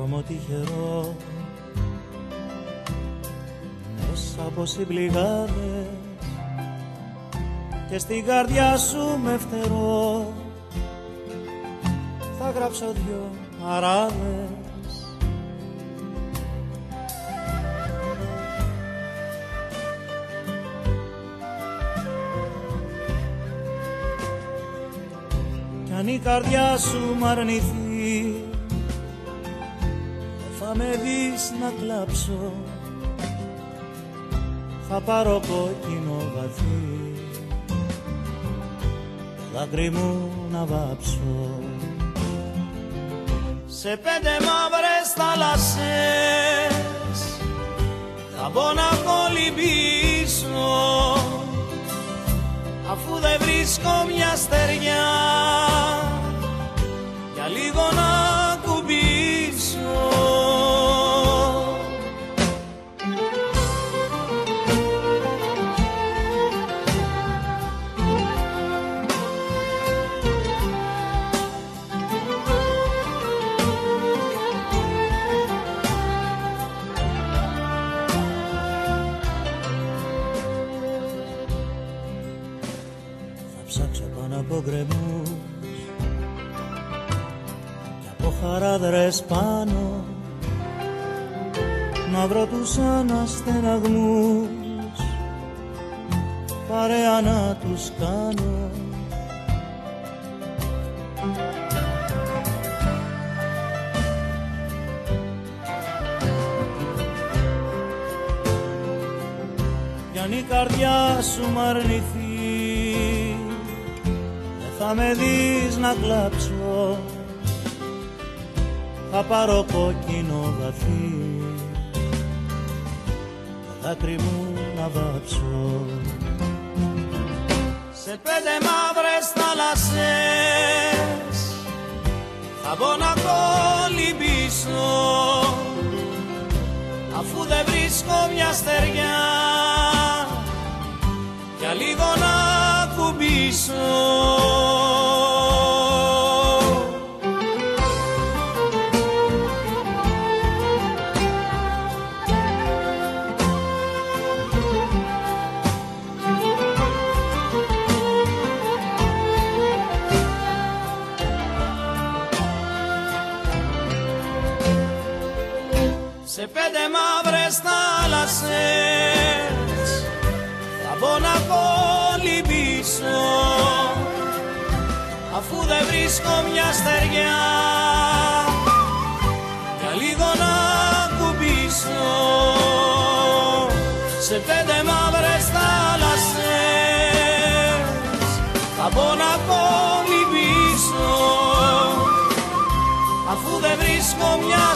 δρόμο τυχερό μέσα από συμπληγάδες και στην καρδιά σου με φτερό θα γράψω δυο αράδες. Κι αν η καρδιά σου μ' αρνηθεί δεν θα με δεις να κλάψω, θα πάρω κόκκινο βαθύ το δάκρυ μου να βάψω. Σε 5 μαύρες θάλασσες θα μπω να κολυμπήσω, αφού δεν βρίσκω μια στεριά για λίγο να κουμπίσω. Ψάξω πάνω από γκρεμούς και από χαράδρες πάνω να βρω τους αναστεναγμούς, παρέα να τους κάνω. Κι αν η καρδιά σου μ' αρνηθεί θα με δεις να κλάψω, θα πάρω κόκκινο βαθύ το δάκρυ μου να βάψω. Σε 5 μαύρες θάλασσες θα μπω να κολυμπήσω, αφού δεν βρίσκω μια στεριά για λίγο να κουμπίσω. Σε 5 μαύρες θάλασσες θα μπω να κολυμπήσω, αφού δεν βρίσκω μια στεριά για λίγο να κουμπίσω. Σε 5 μαύρες θάλασσες θα μπω να κολυμπήσω, αφού δεν βρίσκω μια